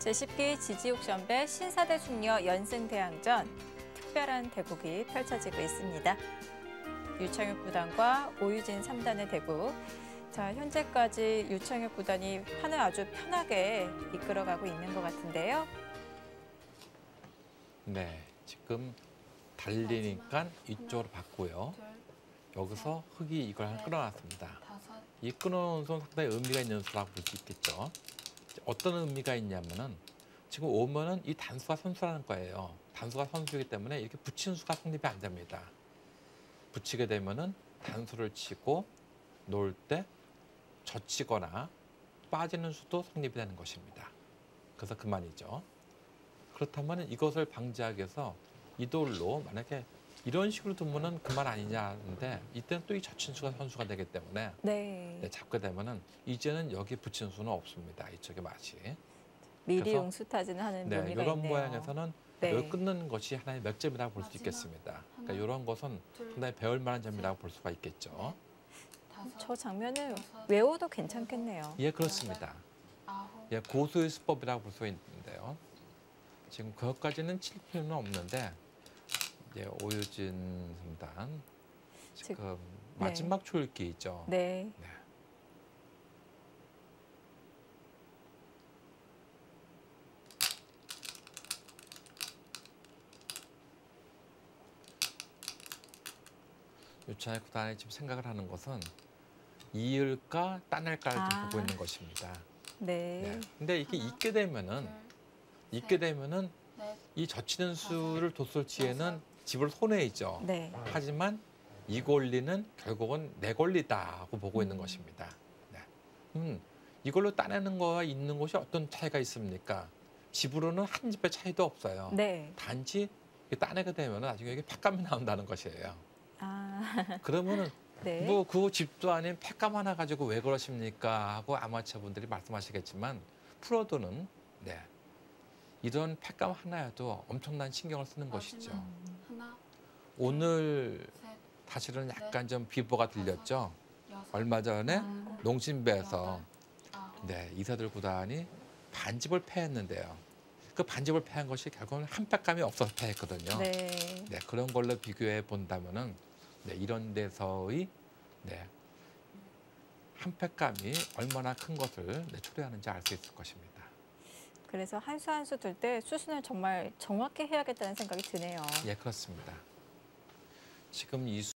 제10기 지지옥션배 신사대 숙녀 연승대항전 특별한 대국이 펼쳐지고 있습니다. 유창혁 구단과 오유진 3단의 대국. 자, 현재까지 유창혁 구단이 판을 아주 편하게 이끌어가고 있는 것 같은데요. 네, 지금 달리니까 이쪽으로 봤고요. 여기서 흑이 이걸 하나 끌어놨습니다. 이 끊어놓은 수는 상당히 의미가 있는 수라고 볼 수 있겠죠. 어떤 의미가 있냐면은 지금 오면은 이 단수가 선수라는 거예요. 단수가 선수이기 때문에 이렇게 붙인 수가 성립이 안 됩니다. 붙이게 되면은 단수를 치고 놓을 때 젖히거나 빠지는 수도 성립이 되는 것입니다. 그래서 그만이죠. 그렇다면 이것을 방지하기 위해서 이 돌로 만약에 이런 식으로 두면은 그만 아니냐는데 이때는 또 이 젖힌 수가 선수가 되기 때문에 네. 잡게 되면은 이제는 여기 붙인 수는 없습니다. 이쪽에 맛이. 미리 응수타진을 하는 묘미가 있네요. 이런 모양에서는 네. 여기 끊는 것이 하나의 몇 점이라고 볼 수 있겠습니다. 그러니까 이런 것은 상당히 배울 만한 점이라고 볼 수가 있겠죠. 저 장면을 외워도 괜찮겠네요. 예, 그렇습니다. 예, 고수의 수법이라고 볼 수 있는데요. 지금 그것까지는 칠 필요는 없는데 이제 오유진 3단 지금 마지막 초읽기 있죠. 네. 네. 유창혁 구단이 지금 생각을 하는 것은 이을까 따낼까를 좀 보고 있는 것입니다. 네. 근데 이게 있게 되면은 이 젖히는 수를 뒀을 지에는 집을 손해이죠. 네. 하지만 이 권리는 결국은 내 권리다고 보고 있는 것입니다. 네. 이걸로 따내는 거와 있는 것이 어떤 차이가 있습니까? 집으로는 한 집의 차이도 없어요. 네. 단지 따내게 되면 나중에 이게 팩감이 나온다는 것이에요. 그러면은 네. 뭐 그 집도 아닌 팩감 하나 가지고 왜 그러십니까? 하고 아마추어 분들이 말씀하시겠지만 프로들은 이런 팩감 하나여도 엄청난 신경을 쓰는 것이죠. 오늘 사실은 약간 좀 비보가 들렸죠. 얼마 전에 농심배에서 이사들 구단이 반집을 패했는데요. 그 반집을 패한 것이 결국은 한 팩감이 없어서 패했거든요. 네. 그런 걸로 비교해 본다면은 이런 데서의 한 팩감이 얼마나 큰 것을 초래하는지 알 수 있을 것입니다. 그래서 한 수 한 수 둘 때 수순을 정말 정확히 해야겠다는 생각이 드네요. 예, 그렇습니다. 지금 이